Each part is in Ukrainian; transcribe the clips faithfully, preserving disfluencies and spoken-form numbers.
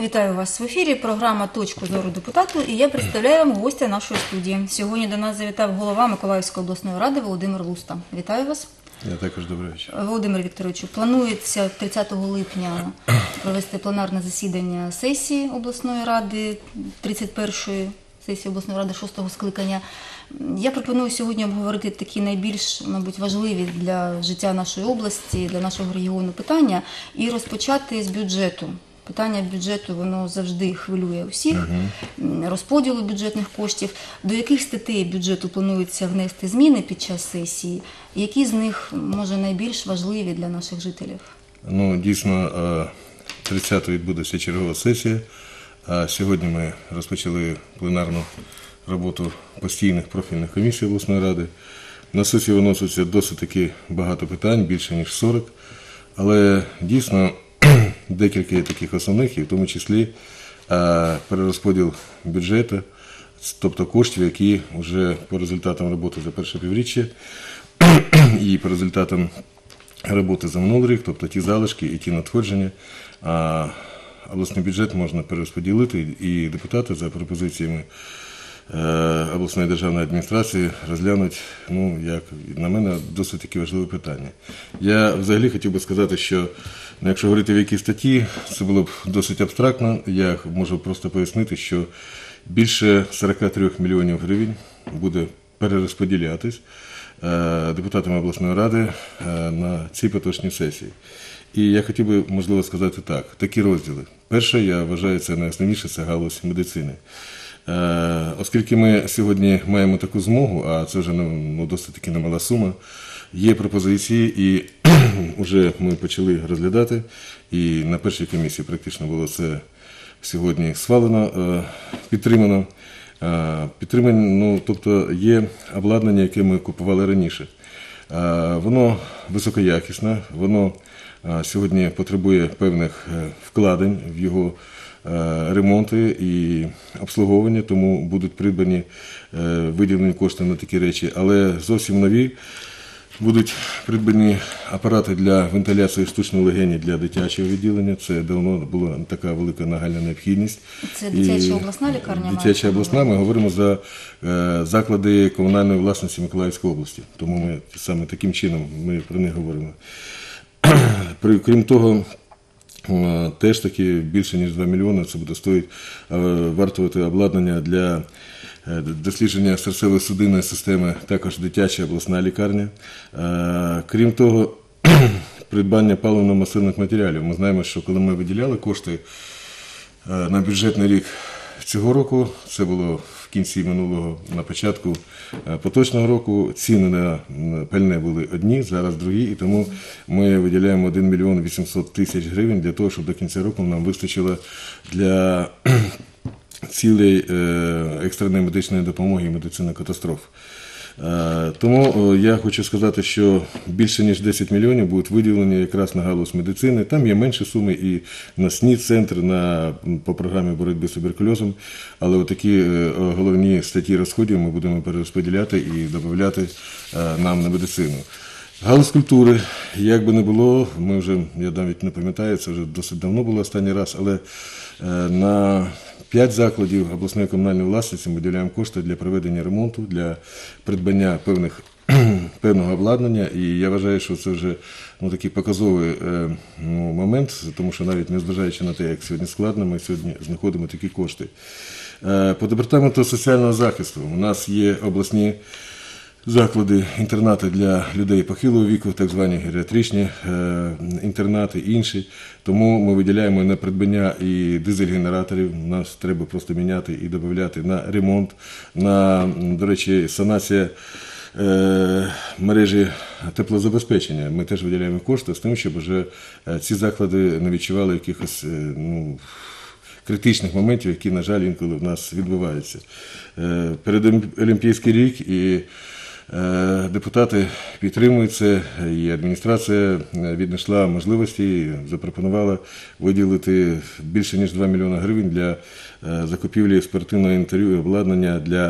Вітаю вас в ефірі. Програма «Точку зору депутату» і я представляю вам гостя нашої студії. Сьогодні до нас завітав голова Миколаївської обласної ради Володимир Луста. Вітаю вас. Я також добрий вечір. Володимир Вікторовичу, планується тридцятого липня провести пленарне засідання сесії обласної ради, тридцять першої сесії обласної ради шостого скликання. Я пропоную сьогодні обговорити такі найбільш, мабуть, важливі для життя нашої області, для нашого регіону питання і розпочати з бюджету. Питання бюджету, воно завжди хвилює усіх, uh-huh. розподілу бюджетних коштів. До яких статей бюджету планується внести зміни під час сесії? Які з них, може, найбільш важливі для наших жителів? Ну, дійсно, тридцятого відбудеться чергова сесія. Сьогодні ми розпочали пленарну роботу постійних профільних комісій обласної ради. На сесію виноситься досить таки багато питань, більше ніж сорок. Але дійсно декілька є таких основних, і в тому числі перерозподіл бюджету, тобто коштів, які вже по результатам роботи за перше півріччя і по результатам роботи за минулий рік, тобто ті залишки і ті надходження, обласний бюджет можна перерозподілити, і депутати за пропозиціями обласної державної адміністрації розглянуть, ну, як на мене, досить таки важливе питання. Я взагалі хотів би сказати, що ну, якщо говорити в якій статті, це було б досить абстрактно. Я можу просто пояснити, що більше сорок три мільйонів гривень буде перерозподілятись депутатами обласної ради на цій поточній сесії. І я хотів би, можливо, сказати так, такі розділи. Перше, я вважаю, це найосновніше, це галузь медицини. Оскільки ми сьогодні маємо таку змогу, а це вже ну, досить таки немала сума, є пропозиції, і вже ми почали розглядати, і на першій комісії практично було це сьогодні схвалено, підтримано. Підтримано, ну, тобто є обладнання, яке ми купували раніше. Воно високоякісне, воно сьогодні потребує певних вкладень в його ремонти і обслуговування, тому будуть придбані виділені кошти на такі речі. Але зовсім нові будуть придбані апарати для вентиляції штучної легені для дитячого відділення. Це давно була така велика нагальна необхідність. Це дитяча обласна лікарня? Дитяча обласна, ми говоримо за заклади комунальної власності Миколаївської області. Тому ми саме таким чином ми про них говоримо. Крім того, теж таки більше ніж два мільйони це буде стоїть вартувати обладнання для дослідження серцево-судинної системи, також дитяча обласна лікарня. Крім того, придбання паливно-мастильних матеріалів. Ми знаємо, що коли ми виділяли кошти на бюджетний рік цього року, це було в кінці минулого, на початку поточного року, ціни на пальне були одні, зараз другі, і тому ми виділяємо один мільйон вісімсот тисяч гривень для того, щоб до кінця року нам вистачило для цілей екстреної медичної допомоги і медицини катастроф. Тому я хочу сказати, що більше ніж десять мільйонів будуть виділені якраз на галузь медицини. Там є менші суми і на СНІД-центр, на, по програмі боротьби з туберкульозом. Але отакі головні статті розходів ми будемо перерозподіляти і додати нам на медицину. Галузь культури, як би не було, ми вже, я навіть не пам'ятаю, це вже досить давно було останній раз, але на п'ять закладів обласної комунальної власності ми виділяємо кошти для проведення ремонту, для придбання певних, певного обладнання. І я вважаю, що це вже ну, такий показовий ну, момент, тому що навіть незважаючи на те, як сьогодні складно, ми сьогодні знаходимо такі кошти. По департаменту соціального захисту у нас є обласні заклади, інтернати для людей похилого віку, так звані геріатричні е, інтернати, інші. Тому ми виділяємо на придбання і дизель-генераторів, нас треба просто міняти і додати на ремонт, на, до речі, санація е, мережі теплозабезпечення. Ми теж виділяємо кошти з тим, щоб вже ці заклади не відчували якихось е, ну, критичних моментів, які, на жаль, інколи в нас відбуваються. Е, перед Олімпійський рік і депутати підтримують це, і адміністрація віднайшла можливості і запропонувала виділити більше ніж два мільйони гривень для закупівлі спортивного інвентарю і обладнання для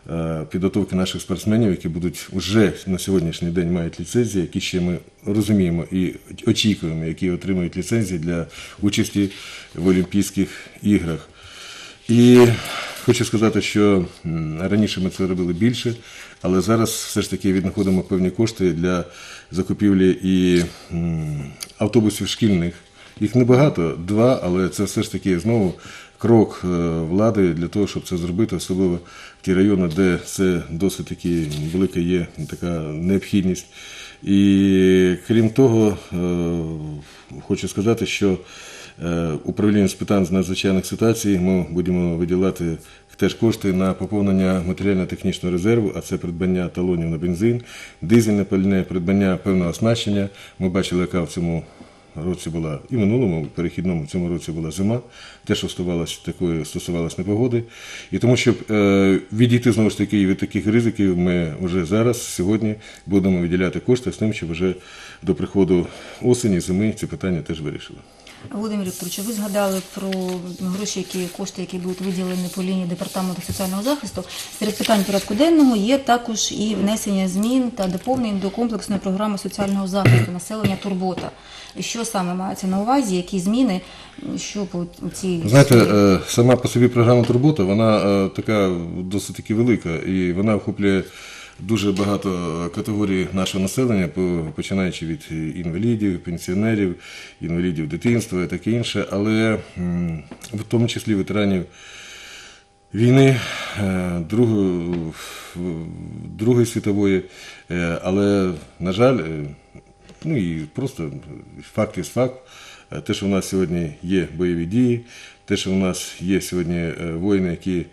підготовки наших спортсменів, які будуть вже на сьогоднішній день мають ліцензії, які ще ми розуміємо і очікуємо, які отримують ліцензії для участі в Олімпійських іграх. І хочу сказати, що раніше ми це робили більше, але зараз все ж таки віднаходимо певні кошти для закупівлі і автобусів шкільних. Їх небагато, два, але це все ж таки знову крок влади для того, щоб це зробити, особливо в ті райони, де це досить таки велика є така необхідність. І крім того, хочу сказати, що управління з питань з надзвичайних ситуацій ми будемо виділяти теж кошти на поповнення матеріально-технічного резерву, а це придбання талонів на бензин, дизельне пальне, придбання певного оснащення. Ми бачили, яка в цьому році була, і в минулому, перехідному в цьому році була зима, те, що стосувалося такої, стосувалося непогоди. І тому, щоб е, відійти знову ж таки від таких ризиків, ми вже зараз, сьогодні, будемо виділяти кошти з тим, щоб вже до приходу осені, зими ці питання теж вирішили. Володимир Вікторович, ви згадали про гроші, які кошти, які будуть виділені по лінії департаменту соціального захисту. Серед питань порядку денного є також і внесення змін та доповнень до комплексної програми соціального захисту населення «Турбота». Що саме мається на увазі, які зміни, що по цій... Знаєте, сама по собі програма «Турбота», вона така досить таки велика, і вона охоплює дуже багато категорій нашого населення, починаючи від інвалідів, пенсіонерів, інвалідів дитинства і таке інше, але в тому числі ветеранів війни, Другої, Другої світової, але, на жаль, ну і просто факт є факт, те, що в нас сьогодні є бойові дії, те, що в нас є сьогодні воїни, які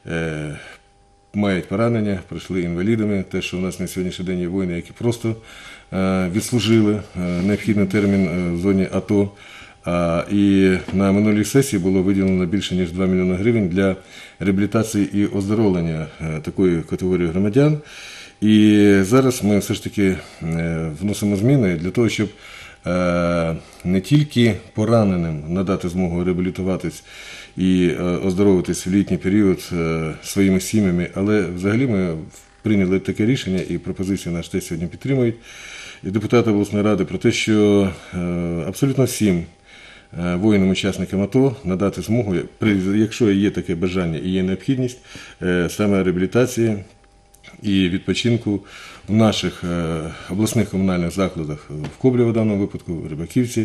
мають поранення, пройшли інвалідами, те, що у нас на сьогоднішній день є воїни, які просто відслужили необхідний термін в зоні АТО. І на минулій сесії було виділено більше ніж два мільйони гривень для реабілітації і оздоровлення такої категорії громадян. І зараз ми все ж таки вносимо зміни для того, щоб не тільки пораненим надати змогу реабілітуватись і оздоровитись в літній період своїми сім'ями, але взагалі ми прийняли таке рішення, і пропозиції наш теж сьогодні підтримують, і депутати обласної ради про те, що абсолютно всім воїнам-учасникам АТО надати змогу, якщо є таке бажання і є необхідність, саме реабілітації і відпочинку в наших обласних комунальних закладах, в Коблево в даному випадку, в Рибаківці,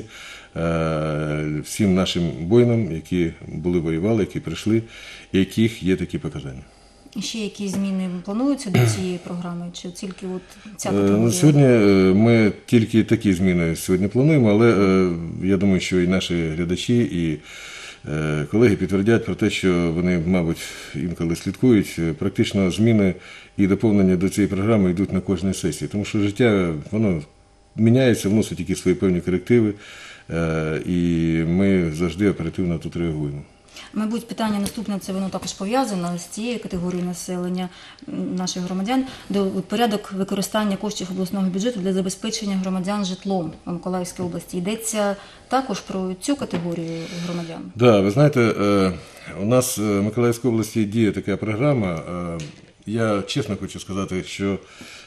всім нашим воїнам, які були воювали, які прийшли, і яких є такі показання. І ще які зміни плануються до цієї програми? Чи тільки от ця категорія? Сьогодні ми тільки такі зміни сьогодні плануємо, але я думаю, що і наші глядачі, і колеги підтвердять про те, що вони, мабуть, інколи слідкують. Практично зміни і доповнення до цієї програми йдуть на кожній сесії, тому що життя, воно міняється, вносить якісь свої певні корективи, і ми завжди оперативно тут реагуємо. Мабуть, питання наступне, це воно також пов'язано з цією категорією населення наших громадян, до порядок використання коштів обласного бюджету для забезпечення громадян житлом у Миколаївській області. Йдеться також про цю категорію громадян? Так, да, ви знаєте, у нас в Миколаївській області діє така програма. Я чесно хочу сказати, що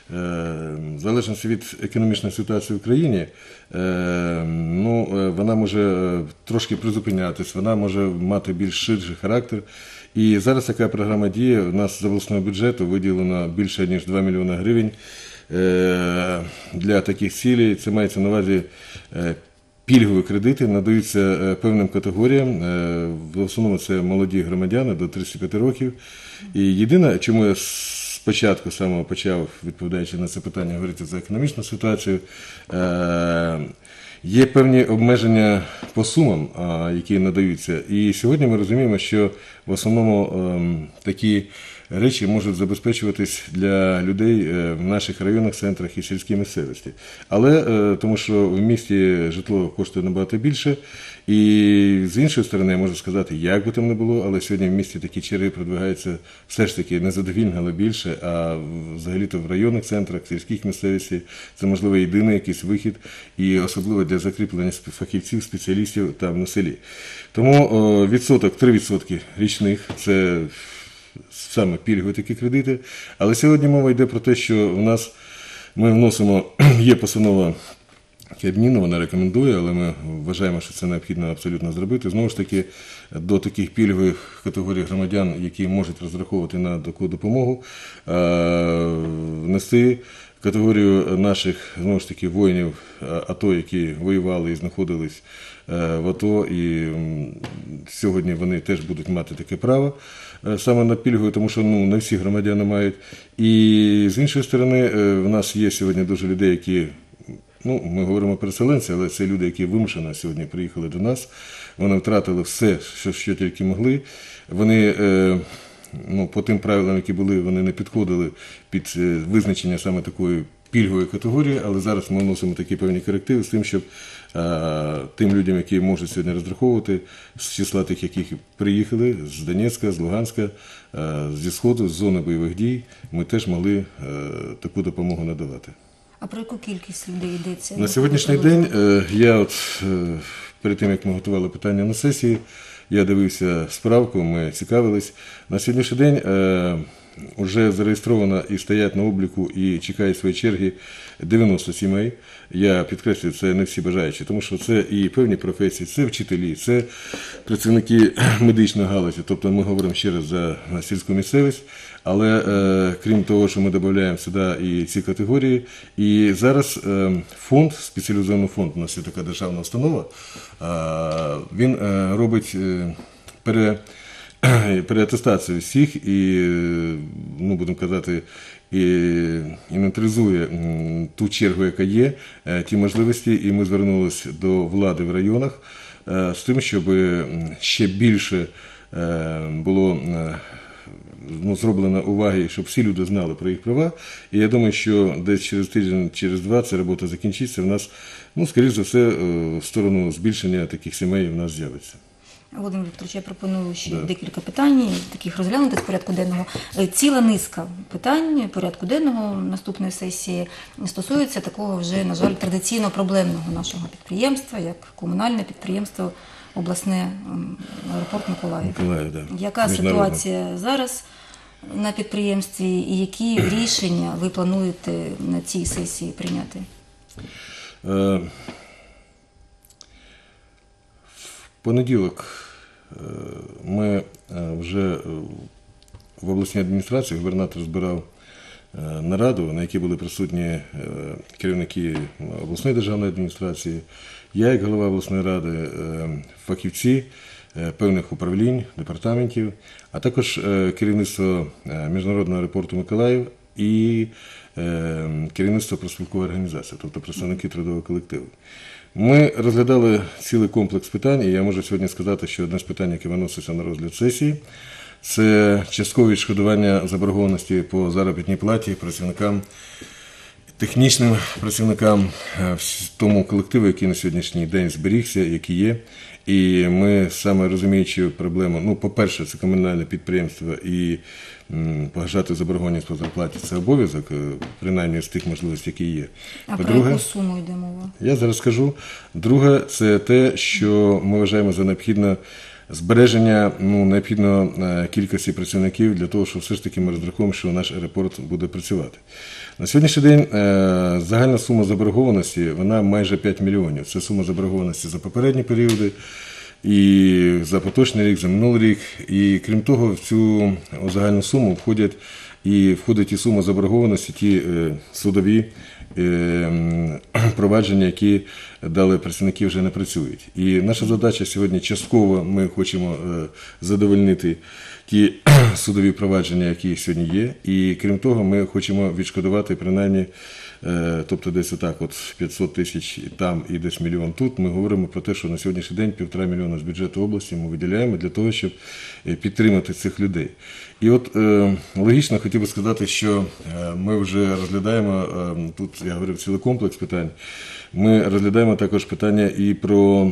в залежності від економічної ситуації в країні, ну, вона може трошки призупинятись, вона може мати більш ширший характер. І зараз така програма діє. У нас з обласного бюджету виділено більше ніж два мільйони гривень для таких цілей. Це мається на увазі пільгові кредити, надаються певним категоріям. В основному це молоді громадяни до тридцяти п'яти років. І єдине, чому я спочатку самого почав, відповідаючи на це питання, говорити за економічну ситуацію, є певні обмеження по сумам, які надаються. І сьогодні ми розуміємо, що в основному такі речі можуть забезпечуватись для людей в наших районних центрах і сільській місцевості. Але тому що в місті житло коштує набагато більше, і з іншої сторони, я можу сказати, як би там не було, але сьогодні в місті такі черги продвигаються все ж таки не задовільно, але більше, а взагалі-то в районних центрах, сільських місцевості це, можливо, єдиний якийсь вихід, і особливо для закріплення фахівців, спеціалістів там на селі. Тому відсоток, три відсотки річних, це саме пільгові такі кредити. Але сьогодні мова йде про те, що в нас ми вносимо, є постанова Кабміну, вона рекомендує, але ми вважаємо, що це необхідно абсолютно зробити. Знову ж таки, до таких пільгових категорій громадян, які можуть розраховувати на таку допомогу, внести категорію наших, знову ж таки, воїнів АТО, які воювали і знаходились в АТО, і сьогодні вони теж будуть мати таке право саме на пільгу, тому що ну, не всі громадяни мають. І з іншої сторони, в нас є сьогодні дуже людей, які, ну, ми говоримо переселенці, але це люди, які вимушено сьогодні приїхали до нас, вони втратили все, що, що тільки могли. Вони, ну, по тим правилам, які були, вони не підходили під визначення саме такої пільгової категорії, але зараз ми вносимо такі певні корективи з тим, щоб а, тим людям, які можуть сьогодні розраховувати, з числа тих, які приїхали з Донецька, з Луганська, а, зі Сходу, з зони бойових дій, ми теж могли а, таку допомогу надавати. А про яку кількість людей йдеться? На сьогоднішній день я от перед тим, як ми готували питання на сесії, я дивився справку, ми цікавились. На сьогоднішній день вже зареєстровано і стоять на обліку і чекають свої черги дев'яносто сімей. Я підкреслюю, це не всі бажаючі, тому що це і певні професії, це вчителі, це працівники медичної галузі, тобто ми говоримо ще раз за сільську місцевість, але е, крім того, що ми додаємо сюди і ці категорії, і зараз е, фонд, спеціалізований фонд, у нас є така державна установа, е, він е, робить е, пере переатестацію всіх і, ну, будемо казати, і інвентаризує ту чергу, яка є, ті можливості, і ми звернулися до влади в районах з тим, щоб ще більше було, ну, зроблено уваги, щоб всі люди знали про їх права. І я думаю, що десь через тиждень, через два ця робота закінчиться, в нас, ну, скоріш за все, в сторону збільшення таких сімей в нас з'явиться. Володимир Вікторович, я пропоную ще Да. декілька питань, таких розглянутих з порядку денного. Ціла низка питань порядку денного наступної сесії стосується такого вже, на жаль, традиційно проблемного нашого підприємства, як комунальне підприємство обласне аеропорт Миколаїв. Миколаїв, да. Яка ситуація зараз на підприємстві і які рішення ви плануєте на цій сесії прийняти? Е, В понеділок ми вже в обласній адміністрації, губернатор збирав нараду, на якій були присутні керівники обласної державної адміністрації, я як голова обласної ради, фахівці певних управлінь, департаментів, а також керівництво Міжнародного аеропорту Миколаїв і керівництво профспілкової організації, тобто представники трудового колективу. Ми розглядали цілий комплекс питань, і я можу сьогодні сказати, що одне з питань, яке виноситься на розгляд сесії, це часткове відшкодування заборгованості по заробітній платі працівникам, технічним працівникам в тому колективу, який на сьогоднішній день зберігся, який є. І ми саме розуміючи проблему, ну, по-перше, це комунальне підприємство і м, погашати заборгованість по зарплаті – це обов'язок, принаймні з тих можливостей, які є. А про яку суму йде мова? Я зараз скажу. Друге – це те, що ми вважаємо за необхідне збереження, ну, необхідно кількості працівників для того, щоб все ж таки ми розраховуємо, що наш аеропорт буде працювати. На сьогоднішній день е, загальна сума заборгованості, вона майже п'ять мільйонів. Це сума заборгованості за попередні періоди, і за поточний рік, за минулий рік. І крім того, в цю загальну суму входять і входить і сума заборгованості, ті е, судові е, провадження, які дали працівники, вже не працюють. І наша задача сьогодні частково ми хочемо е, задовольнити ті судові провадження, які сьогодні є. І крім того, ми хочемо відшкодувати принаймні, е, тобто десь отак от п'ятсот тисяч там і десь мільйон тут. Ми говоримо про те, що на сьогоднішній день півтора мільйона з бюджету області ми виділяємо для того, щоб підтримати цих людей. І от е, логічно хотів би сказати, що е, ми вже розглядаємо, е, тут я говорив цілий комплекс питань, ми розглядаємо також питання і про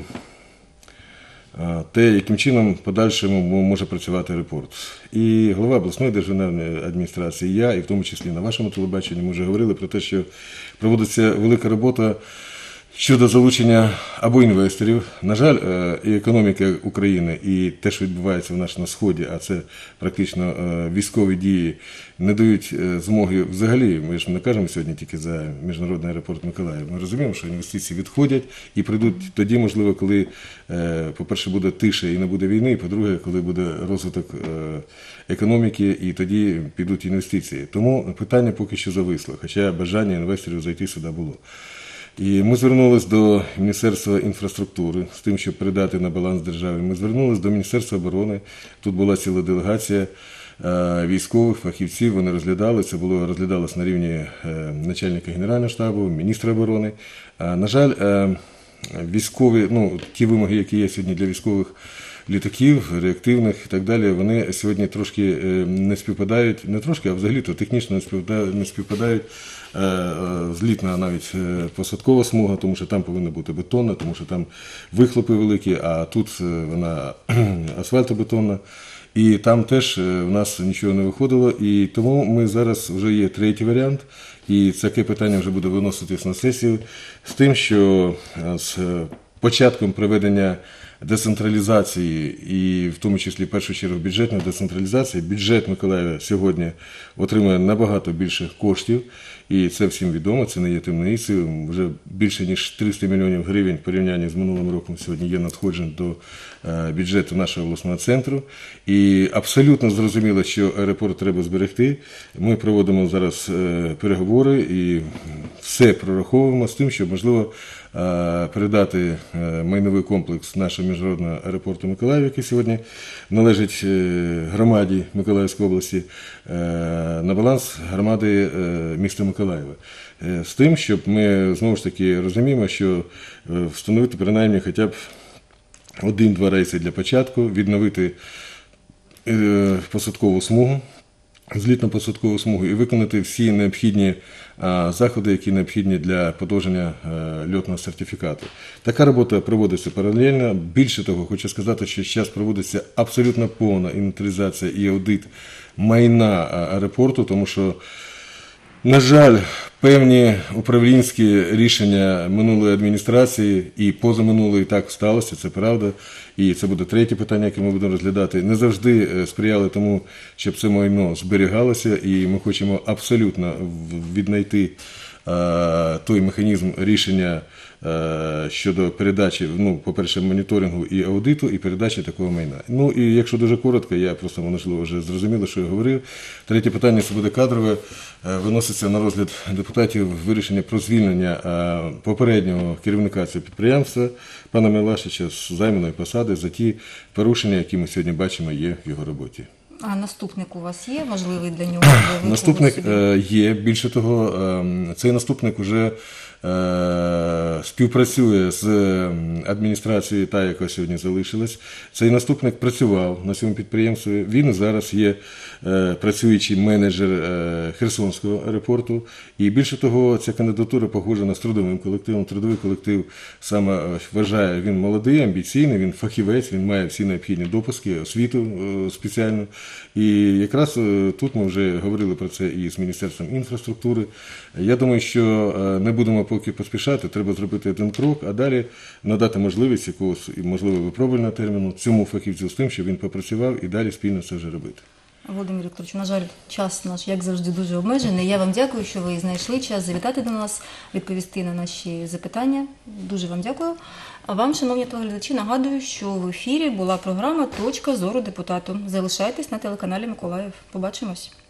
те, яким чином подальшому може працювати аеропорт. І голова обласної державної адміністрації, і я, і в тому числі на вашому телебаченні, ми вже говорили про те, що проводиться велика робота щодо залучення або інвесторів. На жаль, е, і економіка України, і те, що відбувається в нас на Сході, а це практично е, військові дії, не дають е, змоги взагалі, ми ж не кажемо сьогодні тільки за міжнародний аеропорт Миколаїв, ми розуміємо, що інвестиції відходять і прийдуть тоді, можливо, коли, е, по-перше, буде тиша і не буде війни, і по-друге, коли буде розвиток е, економіки, і тоді підуть інвестиції. Тому питання поки що зависло, хоча бажання інвесторів зайти сюди було. І ми звернулися до Міністерства інфраструктури з тим, щоб передати на баланс держави. Ми звернулися до Міністерства оборони. Тут була ціла делегація е, військових, фахівців. Вони розглядали. Це було розглядалось на рівні е, начальника Генерального штабу, міністра оборони. Е, на жаль, е, військові, ну, ті вимоги, які є сьогодні для військових літаків, реактивних і так далі, вони сьогодні трошки не співпадають, не трошки, а взагалі-то технічно не співпадають, не співпадають злітна навіть посадкова смуга, тому що там повинна бути бетонна, тому що там вихлопи великі, а тут вона асфальтобетонна. І там теж в нас нічого не виходило, і тому ми зараз вже є третій варіант, і таке питання вже буде виноситись на сесію з тим, що з початком проведення децентралізації і в тому числі в першу чергу бюджетної децентралізації, бюджет Миколаєва сьогодні отримує набагато більше коштів, і це всім відомо, це не є таємницею. Вже більше ніж триста мільйонів гривень в порівнянні з минулим роком сьогодні є надходжень до бюджету нашого обласного центру. І абсолютно зрозуміло, що аеропорт треба зберегти. Ми проводимо зараз переговори і все прораховуємо з тим, щоб, можливо, передати майновий комплекс нашого міжнародного аеропорту Миколаїв, який сьогодні належить громаді Миколаївської області, на баланс громади міста Миколаєва. З тим, щоб ми, знову ж таки, розуміємо, що встановити принаймні хоча б один-два рейси для початку, відновити посадкову смугу, злітно-посадкову смугу і виконати всі необхідні а, заходи, які необхідні для подовження а, льотного сертифікату. Така робота проводиться паралельно. Більше того, хочу сказати, що зараз проводиться абсолютно повна інвентаризація і аудит майна аеропорту, тому що, на жаль, певні управлінські рішення минулої адміністрації і позаминулої так сталося, це правда. І це буде третє питання, яке ми будемо розглядати. Не завжди сприяли тому, щоб це майно зберігалося, і ми хочемо абсолютно віднайти а, той механізм рішення а, щодо передачі, ну, по-перше, моніторингу і аудиту, і передачі такого майна. Ну, і якщо дуже коротко, я просто, можливо, вже зрозуміло, що я говорив. Третє питання, це буде кадрове, виноситься на розгляд депутатів вирішення про звільнення а, попереднього керівника цього підприємства, пана Милашича, з займаної посади за ті порушення, які ми сьогодні бачимо є в його роботі. А наступник у вас є можливий для нього? Наступник є. Більше того, цей наступник вже співпрацює з адміністрацією, та, яка сьогодні залишилась. Цей наступник працював на цьому підприємстві. Він зараз є працюючий менеджер Херсонського аеропорту. І більше того, ця кандидатура погоджена з трудовим колективом. Трудовий колектив саме вважає, він молодий, амбіційний, він фахівець, він має всі необхідні допуски, освіту спеціальну. І якраз тут ми вже говорили про це і з Міністерством інфраструктури. Я думаю, що не будемо поки поспішати, треба зробити один крок, а далі надати можливість якогось, можливо, випробувального терміну цьому фахівцю з тим, щоб він попрацював і далі спільно це вже робити. Володимир Вікторович, на жаль, час наш, як завжди, дуже обмежений. Я вам дякую, що ви знайшли час завітати до нас, відповісти на наші запитання. Дуже вам дякую. А вам, шановні телеглядачі, нагадую, що в ефірі була програма «Точка зору депутату». Залишайтесь на телеканалі Миколаїв. Побачимось.